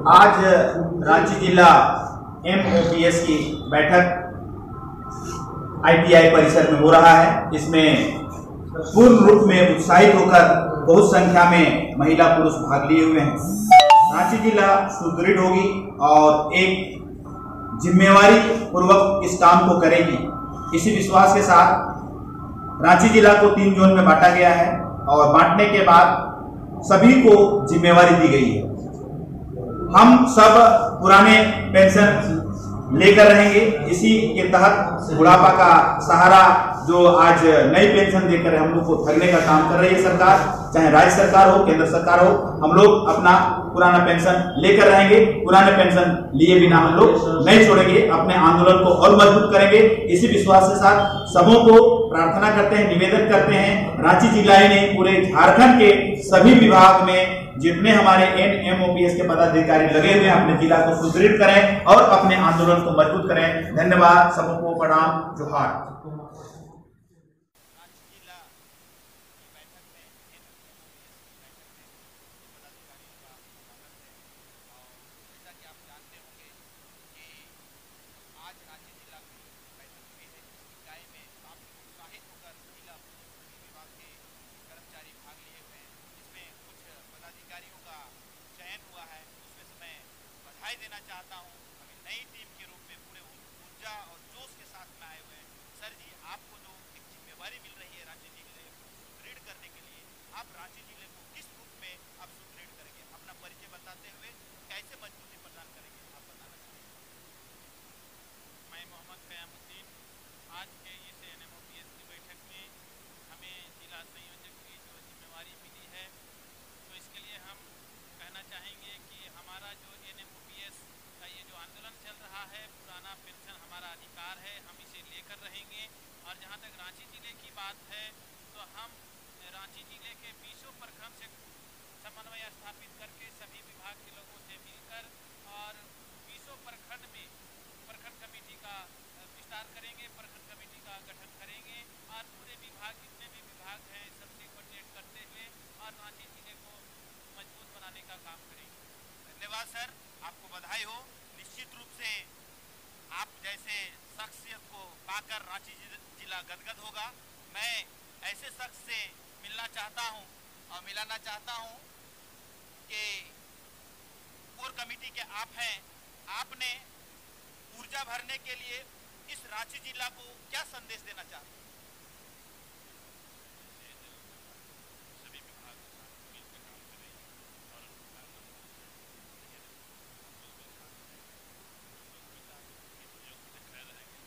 आज रांची जिला MOPS की बैठक ITI परिसर में हो रहा है। इसमें पूर्ण रूप में उत्साहित होकर बहुत संख्या में महिला पुरुष भाग लिए हुए हैं। रांची जिला सुदृढ़ होगी और एक जिम्मेवारी पूर्वक इस काम को करेगी। इसी विश्वास के साथ रांची जिला को 3 जोन में बांटा गया है और बांटने के बाद सभी को जिम्मेवारी दी गई है। हम सब पुराने पेंशन लेकर रहेंगे। इसी के तहत बुढ़ापा का सहारा जो आज नई पेंशन देकर हम लोग को ठगने का काम कर रही है सरकार, चाहे राज्य सरकार हो केंद्र सरकार हो, हम लोग अपना पुराना पेंशन लेकर रहेंगे। पुराने पेंशन लिए बिना हम लोग नहीं छोड़ेंगे, अपने आंदोलन को और मजबूत करेंगे। इसी विश्वास के साथ सबों को प्रार्थना करते हैं, निवेदन करते हैं, रांची जिला ही नहीं पूरे झारखंड के सभी विभाग में जितने हमारे MOPS के पदाधिकारी लगे हुए हैं अपने जिला को सुदृढ़ करें और अपने आंदोलन को मजबूत करें। धन्यवाद, सबको प्रणाम, जोहार। देना चाहता हूं अभी नई टीम के रूप में पूरे ऊर्जा और जोश के साथ में आए हुए हैं। सर जी, आपको जो एक जिम्मेवारी मिल रही है रांची जिले को सुदृढ़ करने के लिए, आप रांची जिले को किस रूप में आप सुदृढ़ करेंगे? अपना परिचय बताते हुए कैसे मजबूती प्रदान करेंगे, आप बताना चाहिए। मैं मोहम्मद कयामुद्दीन। आज के इस MOPS की बैठक में हमें जिला संयोजक की जो जिम्मेवारी मिली है, तो इसके लिए हम कहना चाहेंगे कि हमारा जो MOPS का ये जो आंदोलन चल रहा है, पुराना पेंशन हमारा अधिकार है, हम इसे लेकर रहेंगे। और जहाँ तक रांची जिले की बात है, तो हम रांची जिले के 20 प्रखंड से समन्वय स्थापित करके सभी विभाग के लोगों से मिलकर और 20 प्रखंड में प्रखंड कमेटी का विस्तार करेंगे, प्रखंड कमेटी का गठन करेंगे और पूरे विभाग जितने भी विभाग हैं सबसे कोऑर्डिनेट करते हुए और रांची जिले को मजबूत बनाने का काम करेंगे। धन्यवाद सर, आपको बधाई हो। निश्चित रूप से आप जैसे शख्सियत को पाकर रांची जिला गदगद होगा। मैं ऐसे शख्स से मिलना चाहता हूं और मिलाना चाहता हूं कि कोर कमेटी के आप हैं, आपने ऊर्जा भरने के लिए इस रांची जिला को क्या संदेश देना चाहते हैं?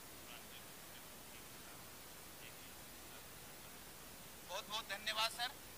बहुत बहुत धन्यवाद सर।